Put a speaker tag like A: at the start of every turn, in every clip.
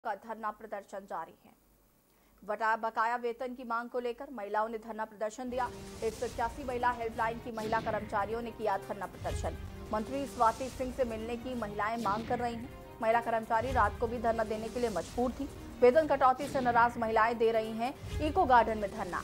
A: का धरना प्रदर्शन जारी है। बकाया वेतन की मांग को लेकर महिलाओं ने धरना प्रदर्शन दिया। 181 महिला हेल्पलाइन की महिला कर्मचारियों ने किया धरना प्रदर्शन। मंत्री स्वाति सिंह से मिलने की महिलाएं मांग कर रही हैं। महिला कर्मचारी रात को भी धरना देने के लिए मजबूर थी। वेतन कटौती से नाराज महिलाएं दे रही हैं इको गार्डन में धरना।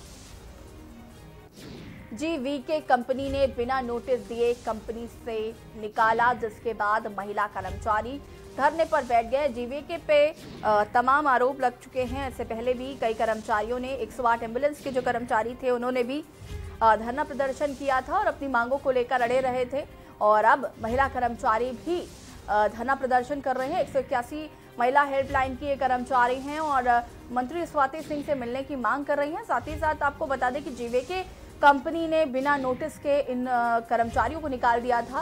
A: जीवीके कंपनी ने बिना नोटिस दिए कंपनी से निकाला, जिसके बाद महिला कर्मचारी धरने पर बैठ गए। जीवीके पे तमाम आरोप लग चुके हैं। इससे पहले भी कई कर्मचारियों ने 108 एम्बुलेंस के जो कर्मचारी थे उन्होंने भी धरना प्रदर्शन किया था और अपनी मांगों को लेकर अड़े रहे थे। और अब महिला कर्मचारी भी धरना प्रदर्शन कर रहे हैं। 181 महिला हेल्पलाइन की ये कर्मचारी हैं और मंत्री स्वाति सिंह से मिलने की मांग कर रही हैं। साथ ही साथ आपको बता दें कि जीवीके कंपनी ने बिना नोटिस के इन कर्मचारियों को निकाल दिया था।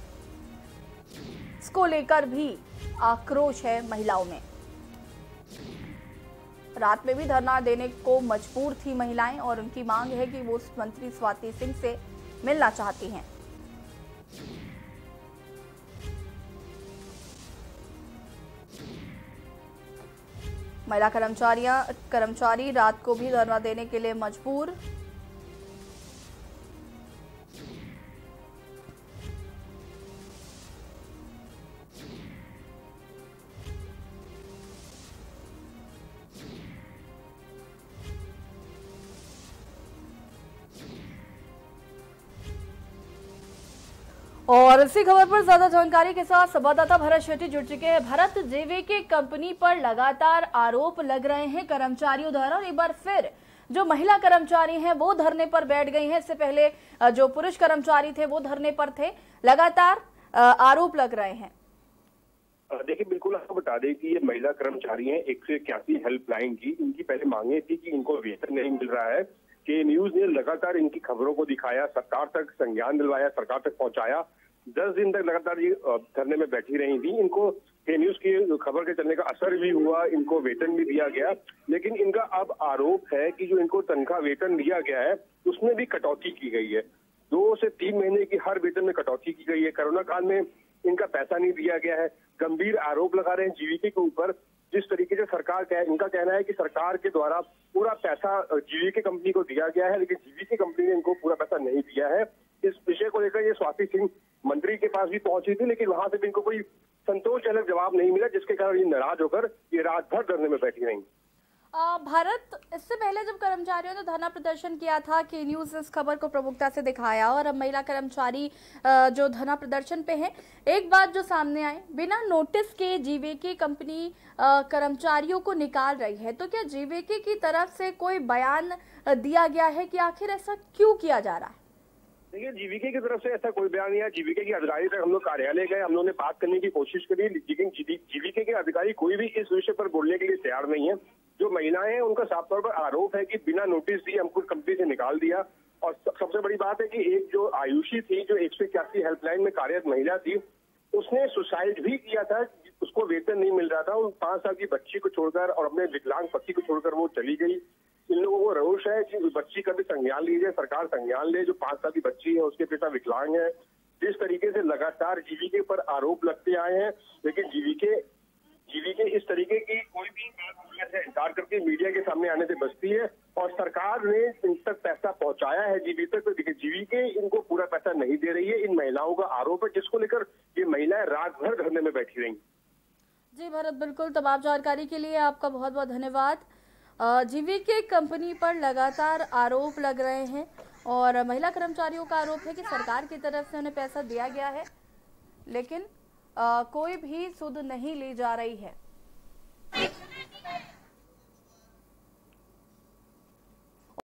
A: इसको लेकर भी आक्रोश है महिलाओं में। रात में भी धरना देने को मजबूर थी महिलाएं और उनकी मांग है कि वो मंत्री स्वाति सिंह से मिलना चाहती हैं। महिला कर्मचारी रात को भी धरना देने के लिए मजबूर। और इसी खबर पर ज्यादा जानकारी के साथ संवाददाता भरत शेट्टी जुड़ चुके हैं। भरत, जीवीके कंपनी पर लगातार आरोप लग रहे हैं कर्मचारियों द्वारा और एक बार फिर जो महिला कर्मचारी हैं वो धरने पर बैठ गई हैं। इससे पहले जो पुरुष कर्मचारी थे वो धरने पर थे। लगातार आरोप लग रहे हैं।
B: देखिए, बिल्कुल आपको बता दें कि ये महिला कर्मचारी हैं 181 हेल्पलाइन की। इनकी पहले मांगे थी कि इनको वेतन नहीं मिल रहा है। के न्यूज ने लगातार इनकी खबरों को दिखाया, सरकार तक संज्ञान दिलवाया, सरकार तक पहुंचाया। 10 दिन तक लगातार ये धरने में बैठी रही थी। इनको के न्यूज की खबर के चलने का असर भी हुआ, इनको वेतन भी दिया गया। लेकिन इनका अब आरोप है कि जो इनको तनख्वाह वेतन दिया गया है उसमें भी कटौती की गई है। 2 से 3 महीने की हर वेतन में कटौती की गई है। कोरोना काल में इनका पैसा नहीं दिया गया है। गंभीर आरोप लगा रहे हैं जीवीके के ऊपर। जिस तरीके से इनका कहना है कि सरकार के द्वारा पूरा पैसा जीवीके कंपनी को दिया गया है, लेकिन जीवीके कंपनी ने इनको पूरा पैसा नहीं दिया है। इस विषय को लेकर ये स्वाति सिंह मंत्री के पास भी पहुंची थी, लेकिन वहां से भी इनको कोई संतोषजनक जवाब नहीं मिला, जिसके कारण ये नाराज होकर ये रात भर धरने में बैठी रही।
A: भारत, इससे पहले जब कर्मचारियों ने धरना प्रदर्शन किया था कि न्यूज इस खबर को प्रमुखता से दिखाया और अब महिला कर्मचारी जो धरना प्रदर्शन पे हैं, एक बात जो सामने आई, बिना नोटिस के जीवीके कंपनी कर्मचारियों को निकाल रही है। तो क्या जीवीके की तरफ से कोई बयान दिया गया है कि आखिर ऐसा क्यों किया जा रहा है?
B: देखिए, जीवीके की तरफ से ऐसा कोई बयान नहीं है। जीवीके के अधिकारी तक हम लोग कार्यालय गए, हम लोगों ने बात करने की कोशिश करी, लेकिन जीवीके के अधिकारी कोई भी इस विषय पर बोलने के लिए तैयार नहीं है। जो महिलाएं हैं उनका साफ तौर पर आरोप है कि बिना नोटिस दिए हमको कंपनी से निकाल दिया। और सबसे बड़ी बात है कि एक जो आयुषी थी, जो 181 हेल्पलाइन में कार्यरत महिला थी, उसने सुसाइड भी किया था। उसको वेतन नहीं मिल रहा था। उन 5 साल की बच्ची को छोड़कर और अपने विकलांग पति को छोड़कर वो चली गई। इन लोगों को रोष है कि उस बच्ची का भी संज्ञान लीजिए, सरकार संज्ञान ले। जो 5 साल की बच्ची है उसके पिता विकलांग है। जिस तरीके से लगातार जीवीके पर आरोप लगते आए हैं, लेकिन जीवीके इस तरीके की कोई भी बात बोलने से इनकार करके मीडिया के सामने आने से बचती है। और सरकार ने इन तक पैसा पहुंचाया है जीवीके तक, तो जीवीके इनको पूरा पैसा नहीं दे रही है। इन महिलाओं का आरोप है, जिसको लेकर ये महिलाएं रात भर धरने में बैठी रही।
A: जी भरत, बिल्कुल तमाम जानकारी के लिए आपका बहुत बहुत धन्यवाद। जीवीके कंपनी पर लगातार आरोप लग रहे हैं और महिला कर्मचारियों का आरोप है कि सरकार की तरफ से उन्हें पैसा दिया गया है, लेकिन कोई भी सुध नहीं ली जा रही है।